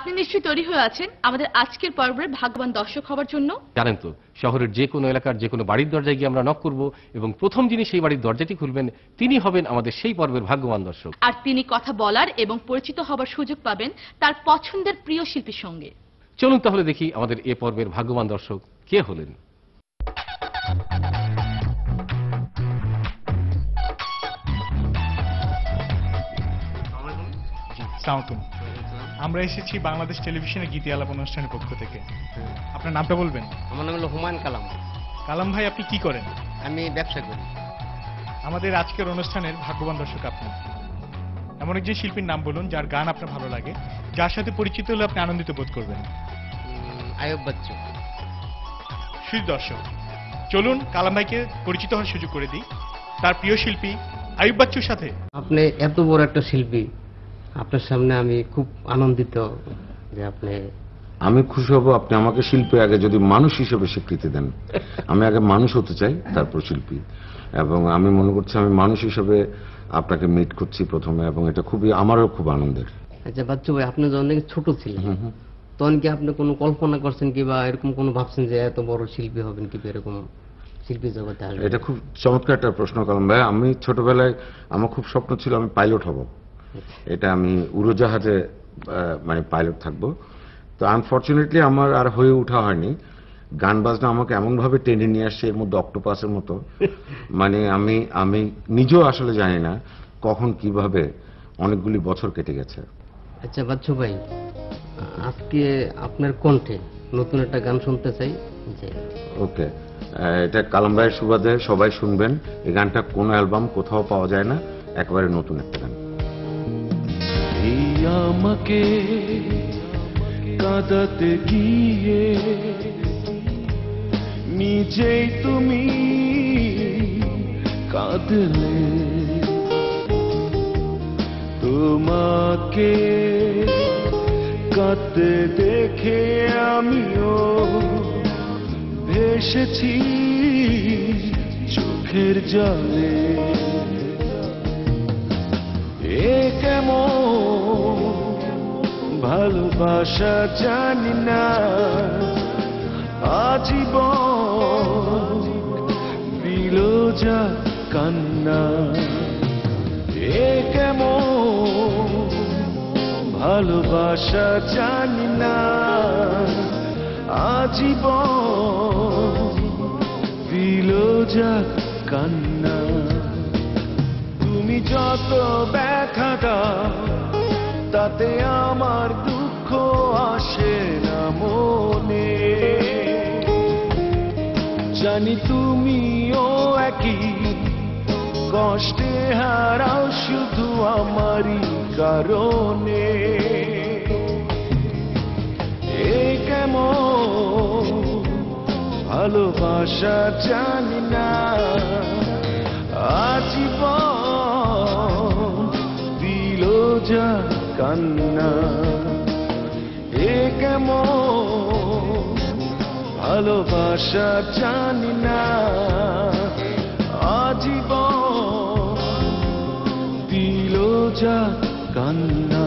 আপনি নিশ্চয়ই তৈরি হয়ে আছেন আমাদের আজকের পর্বের ভাগ্যবান দর্শক হবার জন্য। জানেন তো, শহরের যে কোনো এলাকার যে কোনো বাড়ির দরজায় গিয়ে আমরা নক করব এবং প্রথম যিনি সেই বাড়ির দরজাটি খুলবেন তিনি হবেন আমাদের সেই পর্বের ভাগ্যবান দর্শক। আর তিনি কথা বলার এবং পরিচিত হবার সুযোগ পাবেন তার পছন্দের প্রিয় শিল্পীর সঙ্গে। চলুন তাহলে দেখি আমাদের এ পর্বের ভাগ্যবান দর্শক কে হলেন। আমরা এসেছি বাংলাদেশ টেলিভিশনের গীতি আলাপ অনুষ্ঠানের পক্ষ থেকে। আপনার নামটা বলবেন? আমার নাম হলো হুমায়ুন কালাম। কালাম ভাই, আপনি কি করেন? আমি ব্যবসা করি। আমাদের আজকের অনুষ্ঠানের ভাগ্যবান দর্শক আপনি। এমন একজন শিল্পীর নাম বলুন যার গান আপনার ভালো লাগে, যার সাথে পরিচিত হলে আপনি আনন্দিত বোধ করবেন। আইয়ুব বাচ্চু। সুধী দর্শক, চলুন কালাম ভাইকে পরিচিত হওয়ার সুযোগ করে দিই তার প্রিয় শিল্পী আইয়ুব বাচ্চুর সাথে। আপনি এত বড় একটা শিল্পী, আপনার সামনে আমি খুব আনন্দিত যে আপনি। আমি খুশি হব আপনি আমাকে শিল্পী আগে যদি মানুষ হিসেবে স্বীকৃতি দেন। আমি আগে মানুষ হতে চাই, তারপর শিল্পী। এবং আমি মনে করছি আমি মানুষ হিসেবে আপনাকে মিট করছি প্রথমে, এবং এটা খুবই আমারও খুব আনন্দের। আচ্ছা বাচ্চু ভাই, আপনি যখন নাকি ছোট ছিলেন তখন কি আপনি কোনো কল্পনা করছেন কি বা এরকম কোনো ভাবছেন যে এত বড় শিল্পী হবেন কি এরকম শিল্পী জগতে আসবেন? এটা খুব চমৎকার একটা প্রশ্ন কালাম ভাই। আমি ছোটবেলায় আমার খুব স্বপ্ন ছিল আমি পাইলট হব। এটা আমি উড়োজাহাজে মানে পাইলট থাকবো। তো আনফরচুনেটলি আমার আর হয়ে ওঠা হয়নি। গান বাজনা আমাকে এমনভাবে টেনে নিয়ে আসছে এর মধ্যে অক্টোপাসের মতো। মানে আমি নিজেও আসলে জানি না কখন কিভাবে অনেকগুলি বছর কেটে গেছে। আচ্ছা বাচ্চু ভাই, আজকে আপনার কণ্ঠে নতুন একটা গান শুনতে চাই। ওকে, এটা কালাম ভাইয়ের সুবাদে সবাই শুনবেন। এই গানটা কোনো অ্যালবাম কোথাও পাওয়া যায় না, একেবারে নতুন একটা গান। আমাকে কাঁদাতে গিয়ে নিজেই তুমি কাঁদলে, তোমাকে কাঁদতে দেখে আমিও ভেসেছি চোখের জলে। এ কেমন ভালোবাসা জানি না, আজীবন দিল যা কান্না। এ কেমন ভালোবাসা জানি না, আজীবন দিল যা কান্না। তুমি যত ব্যথা দাও তাতে আমার দুঃখ আসে না মনে। জানি তুমিও একই কষ্টে হারাও শুধু আমারই কারণে। এ কেমন ভালোবাসা জানি না, আজীবন দিল যা কান্না। এ কেমন ভালোবাসা জানি না, আজীবন দিল যা কান্না।